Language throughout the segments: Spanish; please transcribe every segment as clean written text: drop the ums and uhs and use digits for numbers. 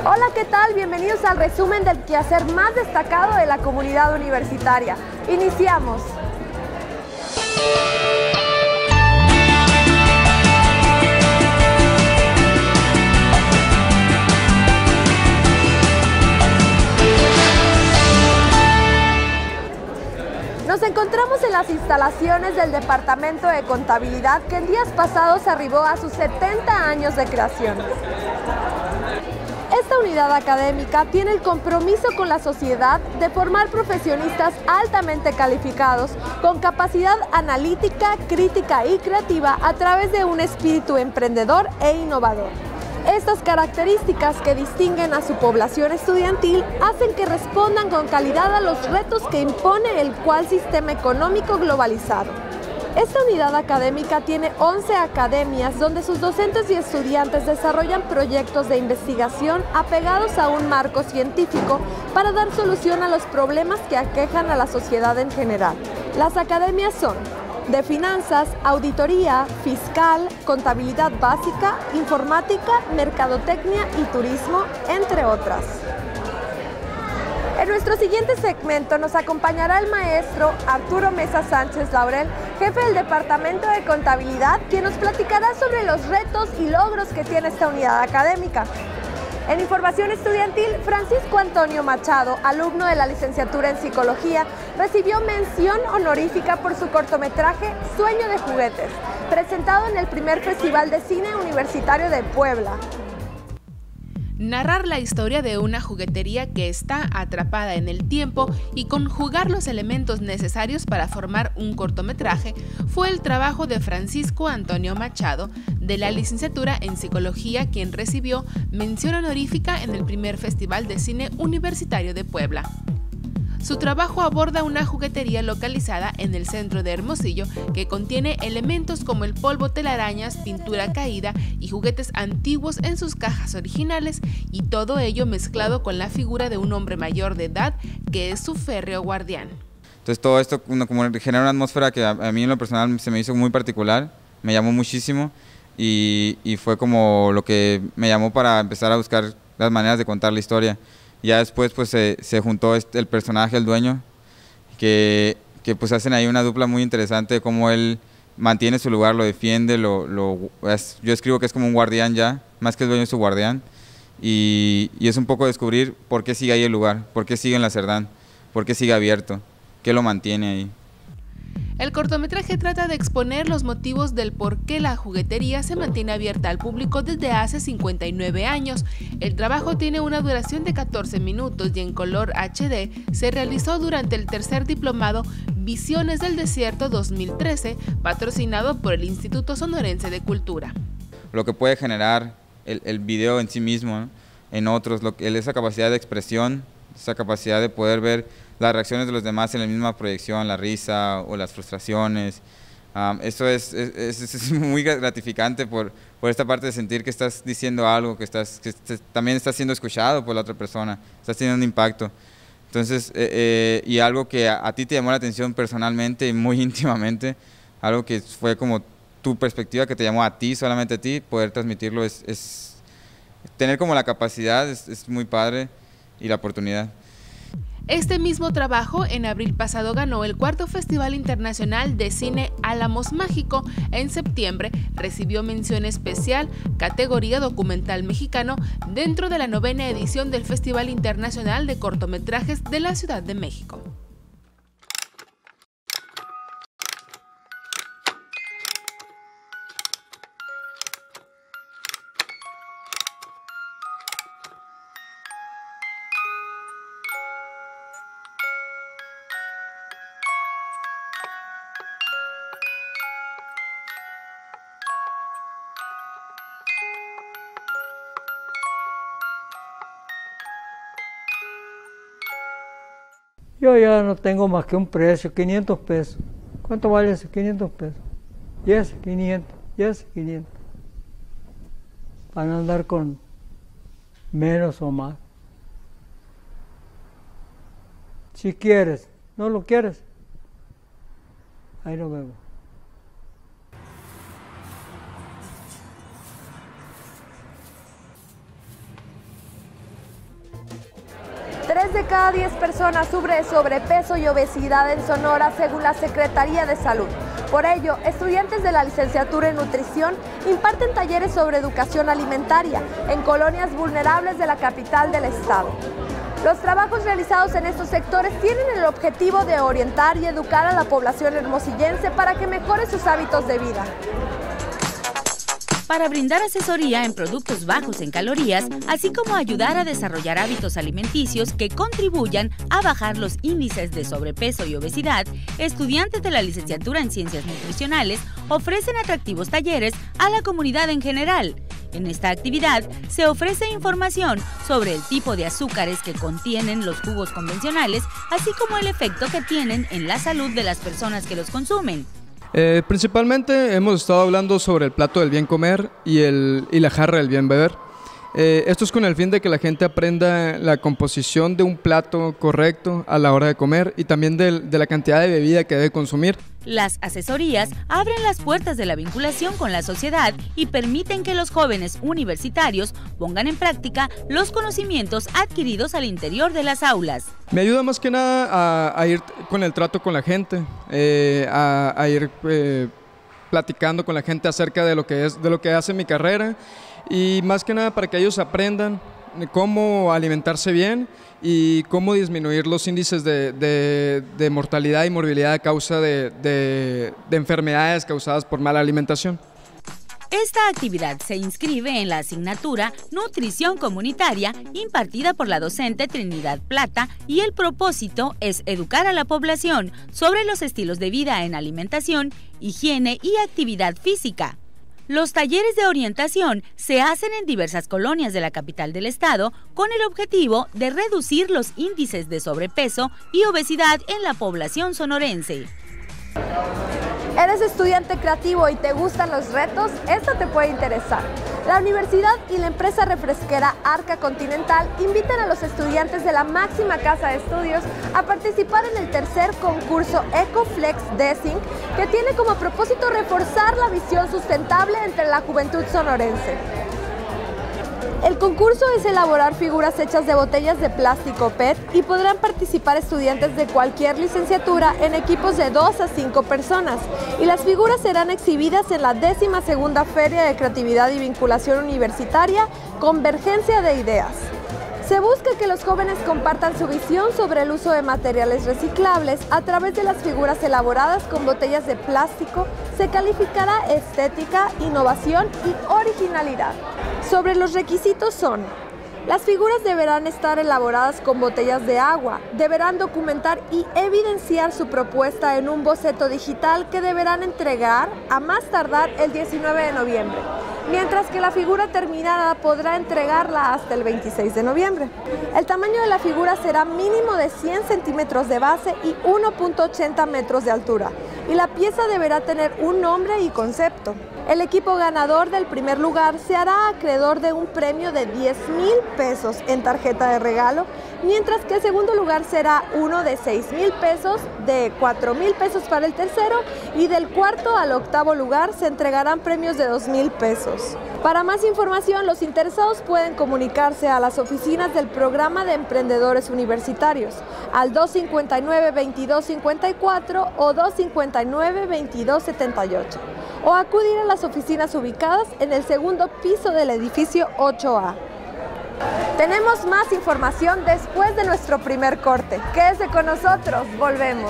Hola, ¿qué tal? Bienvenidos al resumen del quehacer más destacado de la comunidad universitaria. Iniciamos. Nos encontramos en las instalaciones del Departamento de Contabilidad, que en días pasados arribó a sus 70 años de creación. Esta unidad académica tiene el compromiso con la sociedad de formar profesionistas altamente calificados, con capacidad analítica, crítica y creativa a través de un espíritu emprendedor e innovador. Estas características que distinguen a su población estudiantil hacen que respondan con calidad a los retos que impone el actual sistema económico globalizado. Esta unidad académica tiene 11 academias donde sus docentes y estudiantes desarrollan proyectos de investigación apegados a un marco científico para dar solución a los problemas que aquejan a la sociedad en general. Las academias son de finanzas, auditoría, fiscal, contabilidad básica, informática, mercadotecnia y turismo, entre otras. En nuestro siguiente segmento nos acompañará el maestro Arturo Mesa Sánchez Laurel, jefe del Departamento de Contabilidad, quien nos platicará sobre los retos y logros que tiene esta unidad académica. En información estudiantil, Francisco Antonio Machado, alumno de la licenciatura en Psicología, recibió mención honorífica por su cortometraje Sueño de Juguetes, presentado en el primer Festival de Cine Universitario de Puebla. Narrar la historia de una juguetería que está atrapada en el tiempo y conjugar los elementos necesarios para formar un cortometraje fue el trabajo de Francisco Antonio Machado, de la licenciatura en Psicología, quien recibió mención honorífica en el primer Festival de Cine Universitario de Puebla. Su trabajo aborda una juguetería localizada en el centro de Hermosillo que contiene elementos como el polvo telarañas, pintura caída y juguetes antiguos en sus cajas originales, y todo ello mezclado con la figura de un hombre mayor de edad que es su férreo guardián. Entonces todo esto como genera una atmósfera que a mí en lo personal se me hizo muy particular, me llamó muchísimo y fue como lo que me llamó para empezar a buscar las maneras de contar la historia. Ya después pues se juntó el personaje, el dueño, que pues hacen ahí una dupla muy interesante de cómo él mantiene su lugar, lo defiende, yo escribo que es como un guardián ya, más que el dueño es su guardián, y es un poco descubrir por qué sigue ahí el lugar, por qué sigue en la Cerdán, por qué sigue abierto, qué lo mantiene ahí. El cortometraje trata de exponer los motivos del por qué la juguetería se mantiene abierta al público desde hace 59 años. El trabajo tiene una duración de 14 minutos y en color HD se realizó durante el tercer diplomado Visiones del Desierto 2013, patrocinado por el Instituto Sonorense de Cultura. Lo que puede generar el video en sí mismo, ¿no?, en otros, esa capacidad de expresión, esa capacidad de poder ver las reacciones de los demás en la misma proyección, la risa o las frustraciones. Eso es muy gratificante por esta parte de sentir que estás diciendo algo, que también estás siendo escuchado por la otra persona, estás teniendo un impacto. Entonces, y algo que a ti te llamó la atención personalmente y muy íntimamente, algo que fue como tu perspectiva, que te llamó a ti, solamente a ti, poder transmitirlo tener como la capacidad, es muy padre, y la oportunidad. Este mismo trabajo en abril pasado ganó el cuarto Festival Internacional de Cine Álamos Mágico. En septiembre recibió mención especial, categoría documental mexicano, dentro de la 9ª edición del Festival Internacional de Cortometrajes de la Ciudad de México. Yo ya no tengo más que un precio, 500 pesos. ¿Cuánto vale ese 500 pesos? Y ese 500, y ese 500. Para no andar con menos o más. Si quieres, no lo quieres, ahí nos vemos. 3 de cada 10 personas sufre de sobrepeso y obesidad en Sonora, según la Secretaría de Salud. Por ello, estudiantes de la licenciatura en nutrición imparten talleres sobre educación alimentaria en colonias vulnerables de la capital del estado. Los trabajos realizados en estos sectores tienen el objetivo de orientar y educar a la población hermosillense para que mejore sus hábitos de vida. Para brindar asesoría en productos bajos en calorías, así como ayudar a desarrollar hábitos alimenticios que contribuyan a bajar los índices de sobrepeso y obesidad, estudiantes de la licenciatura en Ciencias Nutricionales ofrecen atractivos talleres a la comunidad en general. En esta actividad se ofrece información sobre el tipo de azúcares que contienen los jugos convencionales, así como el efecto que tienen en la salud de las personas que los consumen. Principalmente hemos estado hablando sobre el plato del bien comer y la jarra del bien beber. Esto es con el fin de que la gente aprenda la composición de un plato correcto a la hora de comer y también de la cantidad de bebida que debe consumir. Las asesorías abren las puertas de la vinculación con la sociedad y permiten que los jóvenes universitarios pongan en práctica los conocimientos adquiridos al interior de las aulas. Me ayuda más que nada a ir con el trato con la gente, a ir platicando con la gente acerca de lo que hace mi carrera y más que nada para que ellos aprendan cómo alimentarse bien y cómo disminuir los índices de mortalidad y morbilidad a causa de enfermedades causadas por mala alimentación. Esta actividad se inscribe en la asignatura Nutrición Comunitaria impartida por la docente Trinidad Plata y el propósito es educar a la población sobre los estilos de vida en alimentación, higiene y actividad física. Los talleres de orientación se hacen en diversas colonias de la capital del estado con el objetivo de reducir los índices de sobrepeso y obesidad en la población sonorense. ¿Eres estudiante creativo y te gustan los retos? Esto te puede interesar. La universidad y la empresa refresquera Arca Continental invitan a los estudiantes de la máxima casa de estudios a participar en el tercer concurso EcoFlex Design, que tiene como propósito reforzar la visión sustentable entre la juventud sonorense. El concurso es elaborar figuras hechas de botellas de plástico PET y podrán participar estudiantes de cualquier licenciatura en equipos de 2 a 5 personas y las figuras serán exhibidas en la 12ª Feria de Creatividad y Vinculación Universitaria Convergencia de Ideas. Se busca que los jóvenes compartan su visión sobre el uso de materiales reciclables a través de las figuras elaboradas con botellas de plástico. Se calificará estética, innovación y originalidad. Sobre los requisitos son: las figuras deberán estar elaboradas con botellas de agua, deberán documentar y evidenciar su propuesta en un boceto digital que deberán entregar a más tardar el 19 de noviembre, mientras que la figura terminada podrá entregarla hasta el 26 de noviembre. El tamaño de la figura será mínimo de 100 centímetros de base y 1.80 metros de altura, y la pieza deberá tener un nombre y concepto. El equipo ganador del primer lugar se hará acreedor de un premio de 10,000 pesos en tarjeta de regalo, mientras que el segundo lugar será uno de 6,000 pesos, de 4,000 pesos para el tercero y del cuarto al octavo lugar se entregarán premios de 2,000 pesos. Para más información, los interesados pueden comunicarse a las oficinas del Programa de Emprendedores Universitarios al 259-2254 o 259-2278 o acudir a las oficinas ubicadas en el segundo piso del edificio 8A. Tenemos más información después de nuestro primer corte. Quédese con nosotros, volvemos.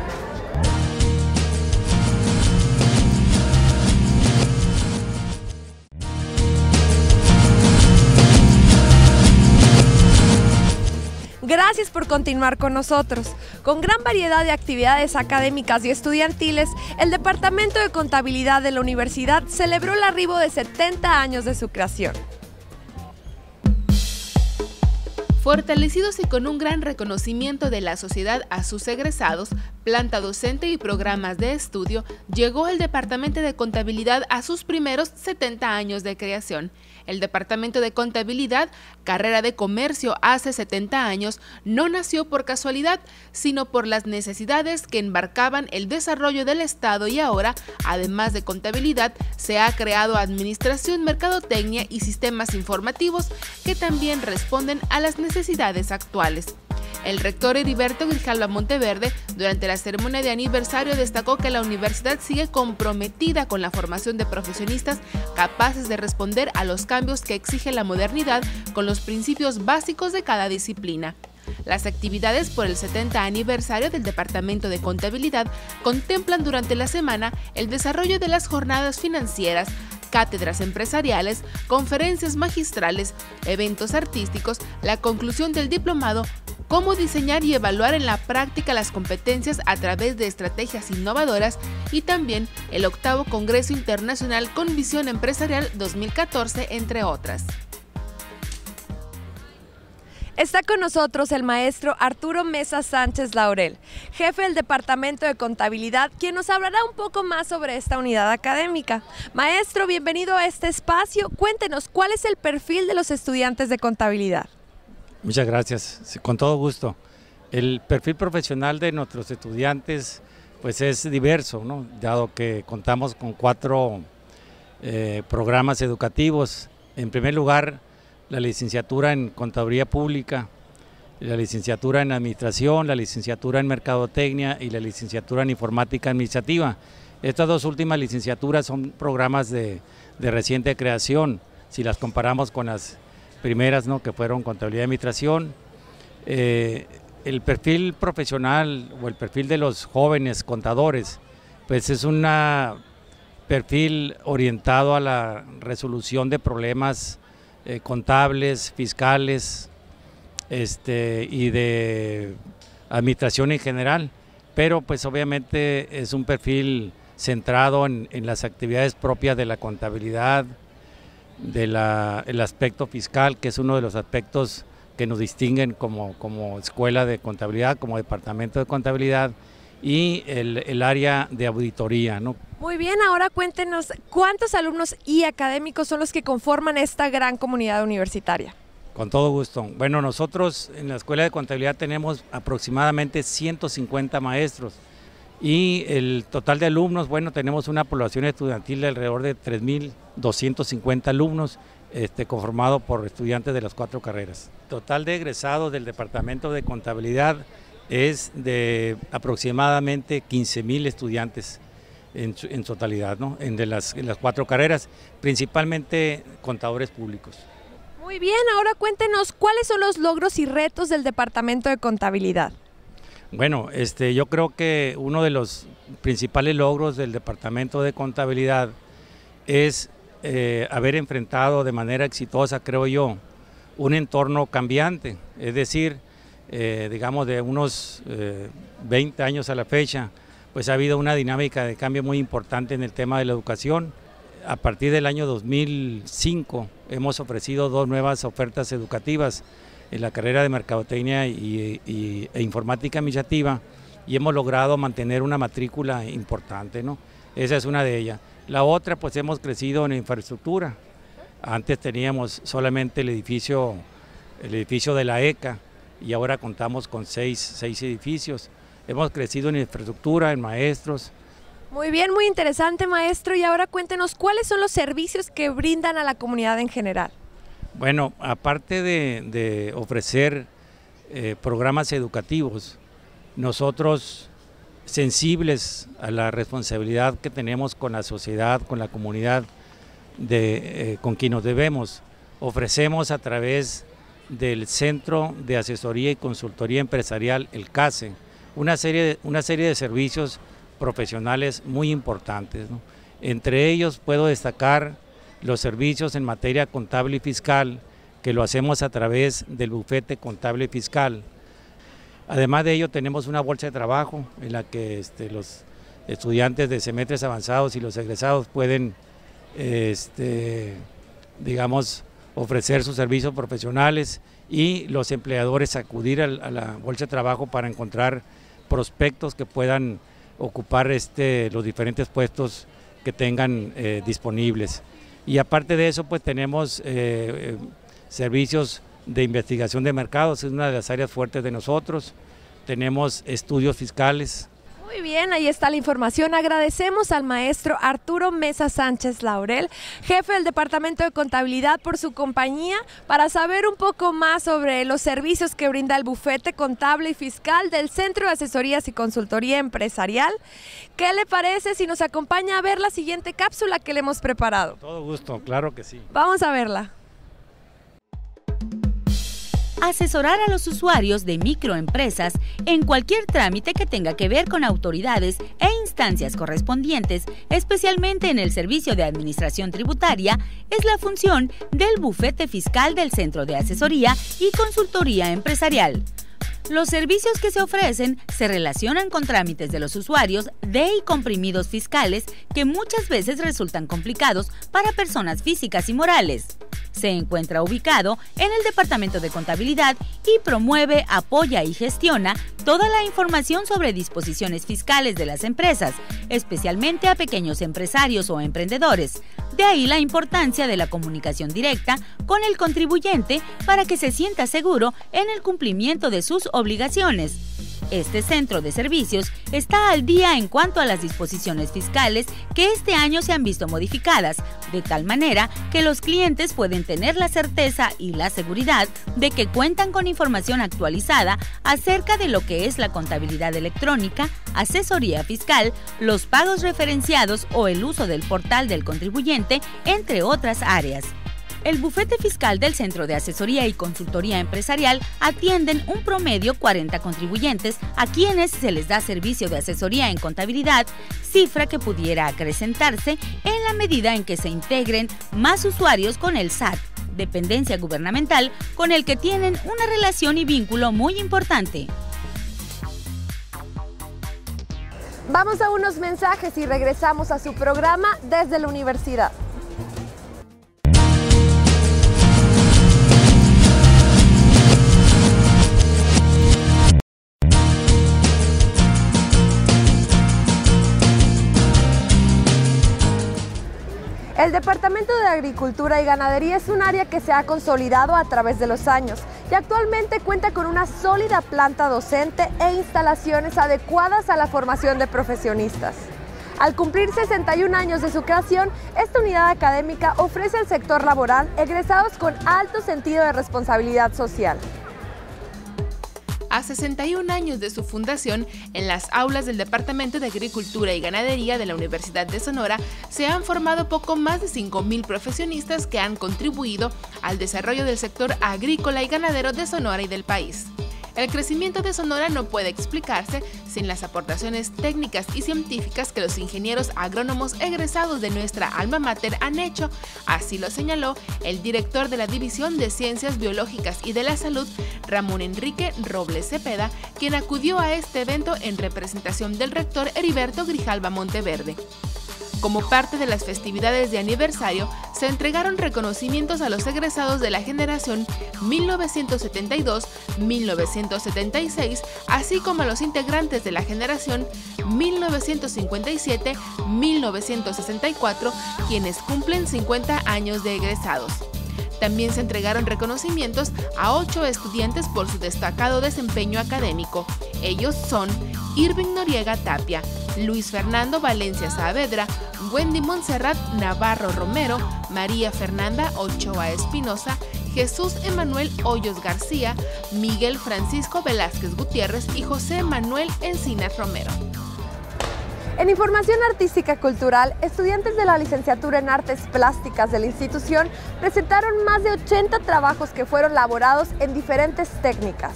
Gracias por continuar con nosotros. Con gran variedad de actividades académicas y estudiantiles, el Departamento de Contabilidad de la Universidad celebró el arribo de 70 años de su creación. Fortalecidos y con un gran reconocimiento de la sociedad a sus egresados, planta docente y programas de estudio, llegó el Departamento de Contabilidad a sus primeros 70 años de creación. El Departamento de Contabilidad, carrera de comercio hace 70 años, no nació por casualidad, sino por las necesidades que embarcaban el desarrollo del Estado y ahora, además de contabilidad, se ha creado administración, mercadotecnia y sistemas informativos que también responden a las necesidades actuales. El rector Heriberto Grijalva Monteverde, durante la ceremonia de aniversario, destacó que la universidad sigue comprometida con la formación de profesionistas capaces de responder a los cambios que exige la modernidad con los principios básicos de cada disciplina. Las actividades por el 70 aniversario del Departamento de Contabilidad contemplan durante la semana el desarrollo de las jornadas financieras, cátedras empresariales, conferencias magistrales, eventos artísticos, la conclusión del diplomado, cómo diseñar y evaluar en la práctica las competencias a través de estrategias innovadoras y también el 8º Congreso Internacional con Visión Empresarial 2014, entre otras. Está con nosotros el maestro Arturo Mesa Sánchez Laurel, jefe del Departamento de Contabilidad, quien nos hablará un poco más sobre esta unidad académica. Maestro, bienvenido a este espacio. Cuéntenos, ¿cuál es el perfil de los estudiantes de contabilidad? Muchas gracias, con todo gusto. El perfil profesional de nuestros estudiantes pues es diverso, ¿no? Dado que contamos con 4 programas educativos. En primer lugar, la licenciatura en Contaduría Pública, la licenciatura en Administración, la licenciatura en Mercadotecnia y la licenciatura en Informática Administrativa. Estas 2 últimas licenciaturas son programas de reciente creación, si las comparamos con las primeras, ¿no?, que fueron Contabilidad y Administración. El perfil profesional o el perfil de los jóvenes contadores, pues es un perfil orientado a la resolución de problemas contables, fiscales y de administración en general, pero pues obviamente es un perfil centrado en las actividades propias de la contabilidad, el aspecto fiscal, que es uno de los aspectos que nos distinguen como escuela de contabilidad, como departamento de contabilidad, y el área de auditoría, ¿no? Muy bien, ahora cuéntenos, ¿cuántos alumnos y académicos son los que conforman esta gran comunidad universitaria? Con todo gusto. Bueno, nosotros en la Escuela de Contabilidad tenemos aproximadamente 150 maestros y el total de alumnos, bueno, tenemos una población estudiantil de alrededor de 3.250 alumnos, conformado por estudiantes de las 4 carreras. Total de egresados del Departamento de Contabilidad es de aproximadamente 15.000 estudiantes en totalidad, ¿no?, en las 4 carreras, principalmente contadores públicos. Muy bien, ahora cuéntenos, ¿cuáles son los logros y retos del Departamento de Contabilidad? Bueno, yo creo que uno de los principales logros del Departamento de Contabilidad es haber enfrentado de manera exitosa, creo yo, un entorno cambiante, es decir, digamos de unos 20 años a la fecha, pues ha habido una dinámica de cambio muy importante en el tema de la educación. A partir del año 2005 hemos ofrecido 2 nuevas ofertas educativas en la carrera de Mercadotecnia e Informática Administrativa y hemos logrado mantener una matrícula importante, ¿no? Esa es una de ellas. La otra, pues hemos crecido en infraestructura. Antes teníamos solamente el edificio de la ECA y ahora contamos con 6 edificios. Hemos crecido en infraestructura, en maestros. Muy bien, muy interesante, maestro. Y ahora cuéntenos, ¿cuáles son los servicios que brindan a la comunidad en general? Bueno, aparte de ofrecer programas educativos, nosotros, sensibles a la responsabilidad que tenemos con la sociedad, con la comunidad con quien nos debemos, ofrecemos a través del Centro de Asesoría y Consultoría Empresarial, el CASE, una serie de servicios profesionales muy importantes, ¿no? Entre ellos puedo destacar los servicios en materia contable y fiscal, que lo hacemos a través del bufete contable y fiscal. Además de ello tenemos una bolsa de trabajo en la que los estudiantes de semestres avanzados y los egresados pueden digamos, ofrecer sus servicios profesionales y los empleadores acudir a la bolsa de trabajo para encontrar prospectos que puedan ocupar los diferentes puestos que tengan disponibles. Y aparte de eso, pues tenemos servicios de investigación de mercados, es una de las áreas fuertes de nosotros. Tenemos estudios fiscales. Muy bien, ahí está la información. Agradecemos al maestro Arturo Mesa Sánchez Laurel, jefe del Departamento de Contabilidad, por su compañía para saber un poco más sobre los servicios que brinda el bufete contable y fiscal del Centro de Asesorías y Consultoría Empresarial. ¿Qué le parece si nos acompaña a ver la siguiente cápsula que le hemos preparado? Todo gusto, claro que sí. Vamos a verla. Asesorar a los usuarios de microempresas en cualquier trámite que tenga que ver con autoridades e instancias correspondientes, especialmente en el servicio de administración tributaria, es la función del bufete fiscal del Centro de Asesoría y Consultoría Empresarial. Los servicios que se ofrecen se relacionan con trámites de los usuarios de y comprimidos fiscales que muchas veces resultan complicados para personas físicas y morales. Se encuentra ubicado en el Departamento de Contabilidad y promueve, apoya y gestiona toda la información sobre disposiciones fiscales de las empresas, especialmente a pequeños empresarios o emprendedores. De ahí la importancia de la comunicación directa con el contribuyente para que se sienta seguro en el cumplimiento de sus obligaciones. Este centro de servicios está al día en cuanto a las disposiciones fiscales que este año se han visto modificadas, de tal manera que los clientes pueden tener la certeza y la seguridad de que cuentan con información actualizada acerca de lo que es la contabilidad electrónica, asesoría fiscal, los pagos referenciados o el uso del portal del contribuyente, entre otras áreas. El bufete fiscal del Centro de Asesoría y Consultoría Empresarial atienden un promedio 40 contribuyentes a quienes se les da servicio de asesoría en contabilidad, cifra que pudiera acrecentarse en la medida en que se integren más usuarios con el SAT, dependencia gubernamental con el que tienen una relación y vínculo muy importante. Vamos a unos mensajes y regresamos a su programa Desde la Universidad. El Departamento de Agricultura y Ganadería es un área que se ha consolidado a través de los años y actualmente cuenta con una sólida planta docente e instalaciones adecuadas a la formación de profesionistas. Al cumplir 61 años de su creación, esta unidad académica ofrece al sector laboral egresados con alto sentido de responsabilidad social. A 61 años de su fundación, en las aulas del Departamento de Agricultura y Ganadería de la Universidad de Sonora se han formado poco más de 5,000 profesionistas que han contribuido al desarrollo del sector agrícola y ganadero de Sonora y del país. El crecimiento de Sonora no puede explicarse sin las aportaciones técnicas y científicas que los ingenieros agrónomos egresados de nuestra alma mater han hecho, así lo señaló el director de la División de Ciencias Biológicas y de la Salud, Ramón Enrique Robles Cepeda, quien acudió a este evento en representación del rector Heriberto Grijalva Monteverde. Como parte de las festividades de aniversario, se entregaron reconocimientos a los egresados de la generación 1972-1976, así como a los integrantes de la generación 1957-1964, quienes cumplen 50 años de egresados. También se entregaron reconocimientos a 8 estudiantes por su destacado desempeño académico. Ellos son Irving Noriega Tapia, Luis Fernando Valencia Saavedra, Wendy Montserrat Navarro Romero, María Fernanda Ochoa Espinosa, Jesús Emanuel Hoyos García, Miguel Francisco Velázquez Gutiérrez y José Manuel Encinas Romero. En información artística y cultural, estudiantes de la licenciatura en Artes Plásticas de la institución presentaron más de 80 trabajos que fueron elaborados en diferentes técnicas.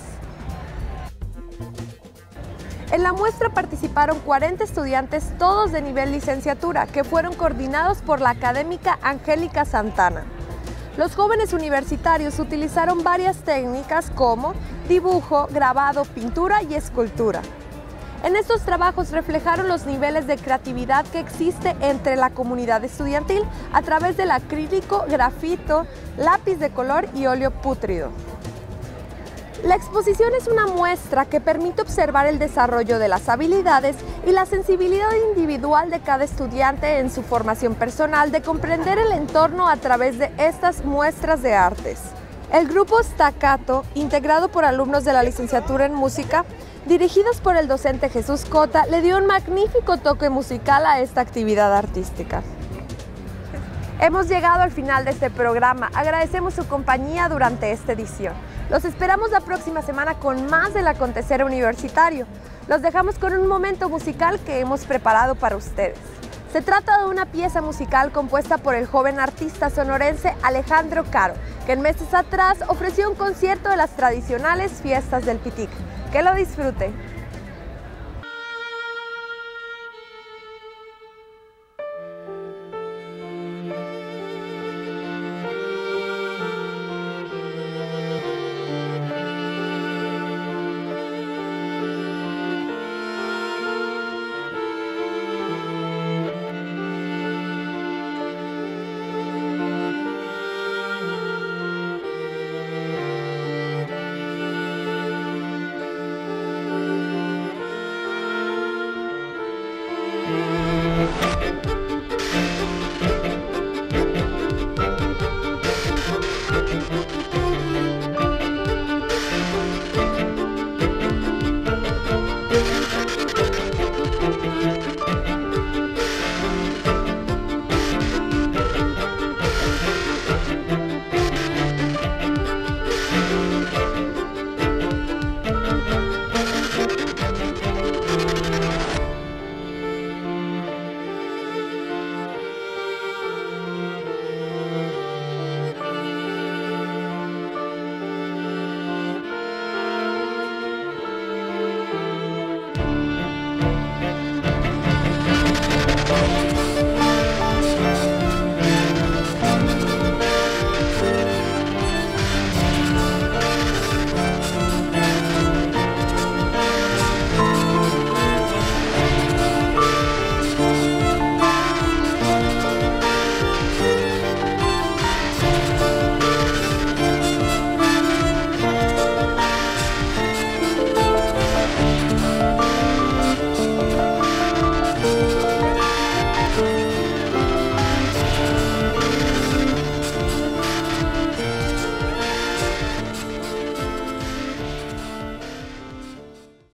En la muestra participaron 40 estudiantes, todos de nivel licenciatura, que fueron coordinados por la académica Angélica Santana. Los jóvenes universitarios utilizaron varias técnicas como dibujo, grabado, pintura y escultura. En estos trabajos reflejaron los niveles de creatividad que existe entre la comunidad estudiantil a través del acrílico, grafito, lápiz de color y óleo pútrido. La exposición es una muestra que permite observar el desarrollo de las habilidades y la sensibilidad individual de cada estudiante en su formación personal de comprender el entorno a través de estas muestras de artes. El grupo Staccato, integrado por alumnos de la licenciatura en música, dirigidas por el docente Jesús Cota, le dio un magnífico toque musical a esta actividad artística. Hemos llegado al final de este programa. Agradecemos su compañía durante esta edición. Los esperamos la próxima semana con más del acontecer universitario. Los dejamos con un momento musical que hemos preparado para ustedes. Se trata de una pieza musical compuesta por el joven artista sonorense Alejandro Caro, que en meses atrás ofreció un concierto de las tradicionales fiestas del Pitic. Que lo disfruten.